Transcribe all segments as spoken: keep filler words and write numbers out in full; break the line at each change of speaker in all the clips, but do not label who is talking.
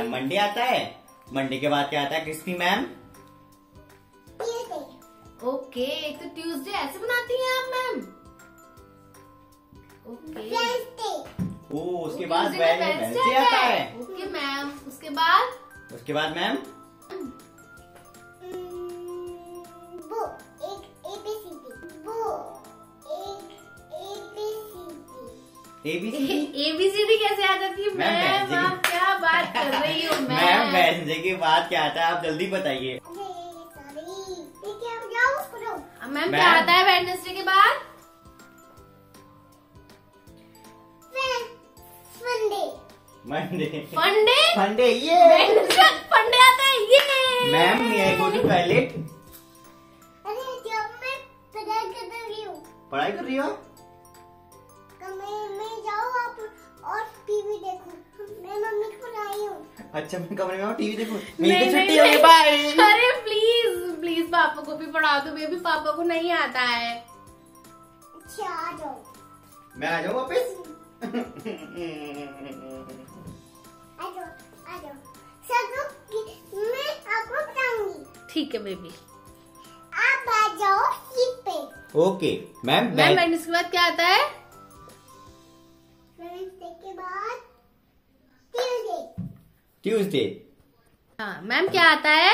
Ma'am Monday आता है। Monday के बाद क्या आता है क्रिस्पी मैम?
ओके, तो ट्यूसडे ऐसे बनाती हैं आप मैम? ओके।
ओ उसके बाद वेडनेसडे आता है।
ओके मैम, उसके बाद
उसके बाद मैम
वो एक एबीसीडी वो एक एबीसीडी
एबीसीडी
एबीसीडी कैसे आ जाती है
मैम,
मैम?
मैम,
आप क्या बात कर रही हो मैम?
मैम वेडनेसडे के बाद क्या आता है आप जल्दी बताइए।
मैम क्या आता है वेडनेसडे के बाद?
मंडे
फंडे
फंडे ये
फंडे आता है ये।
Ma'am may I go to toilet?
अरे जब मैं पढ़ाई कर रही हूँ।
पढ़ाई कर रही हो?
मैं मैं जाऊँ आप और टीवी देखूं। मैं मम्मी को लाई हूँ।
अच्छा मैं कमरे में टीवी देखूं?
नहीं,
मेरी तो
नहीं,
छुट्टी होगी। बाय।
अरे प्लीज प्लीज पापा को भी पढ़ा दो, बेबी पापा को नहीं आता है।
अच्छा आ जाओ।
मैं आ जाऊँ वापस?
आ जाओ आ जाओ। सब मैं आपको बताऊंगी।
ठीक है बेबी।
आप आ जाओ सीट पे।
Okay ma'am.
मैम वेडनेसडे के बाद क्या आता है?
वेडनेसडे के बाद ट्यूसडे।
ट्यूसडे।
हाँ मैम क्या आता है?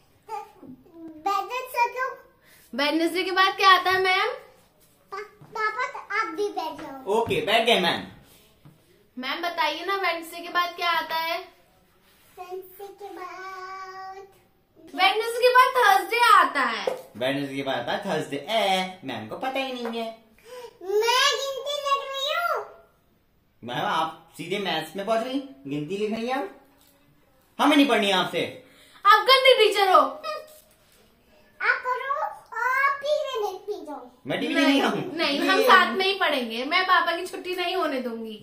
वेडनेसडे
वेडनेसडे के बाद क्या आता है मैम?
पापा आप भी बैठ जाओ।
ओके बैठ गए मैम।
मैम बताइए ना वेडनेसडे के बाद क्या आता है?
वेडनेसडे के बाद
वेडनेसडे के बाद थर्सडे आता है।
वेडनेसडे के बाद आता है थर्सडे। ए मैम को पता ही नहीं है।
मैं गिनती लग रही हूँ।
मैम आप सीधे मैथ्स में पहुंच रही, गिनती लिख रही हैं आप? हमें नहीं पढ़नी है आपसे।
आप गंदी टीचर हो।
आप करो और टीवी देखती जाओ।
मैं टीवी
नहीं
नहीं हूँ।
नहीं, हम साथ में ही पढ़ेंगे। मैं पापा की छुट्टी नहीं होने दूंगी।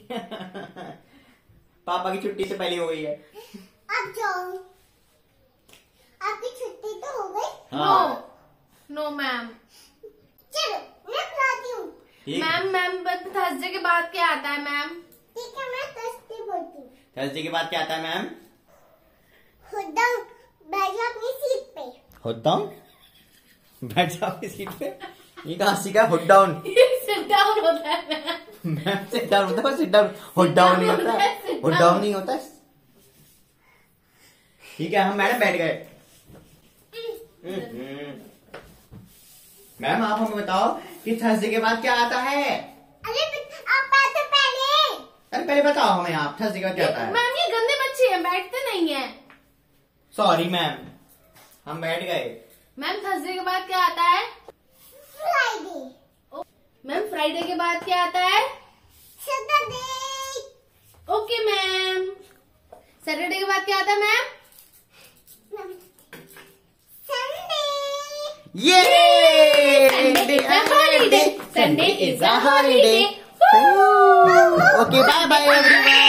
पापा की छुट्टी तो पहले हो गई है।
आप जाओ। आपकी छुट्टी तो हो गई।
हाँ।
No no ma'am.
चलो मैं बुलाती हूँ।
ठीक।
मैम मैम थर्सडे के बाद क्या आता है मैम?
ठीक है मैं थर्सडे बोलती हूँ।
थर्सडे के बाद क्या आता है मैम?
खुद बैठ जाओ अपनी सीट पे।
Hood down? बैठ जाओ अपनी सीट पे। ये कहाँ सीखा हुड डाउन?
सिट डाउन होता है मैम।
मैम सिट डाउन होता है, सिट डाउन हुड डाउन नहीं होता है। हुड डाउन नहीं होता है। ठीक है हम मैडम बैठ गए। मैम आप हमें बताओ कि थर्सडे के बाद क्या आता है?
अरे आप बैठो पहले।
अरे पहले बताओ हमें आप थर्सडे के बाद क्या आता है?
मैम ये गंदे बच्चे हैं, बैठते नहीं है।
सॉरी मैम हम बैठ गए।
मैम थर्सडे के बाद क्या आता है?
फ्राइडे।
मैम फ्राइडे के बाद क्या आता है?
सैटरडे।
Okay ma'am. सैटरडे के बाद क्या आता है मैम?
संडे।
ये
Sunday is a holiday. Sunday is a holiday.
Okay, bye bye everyone.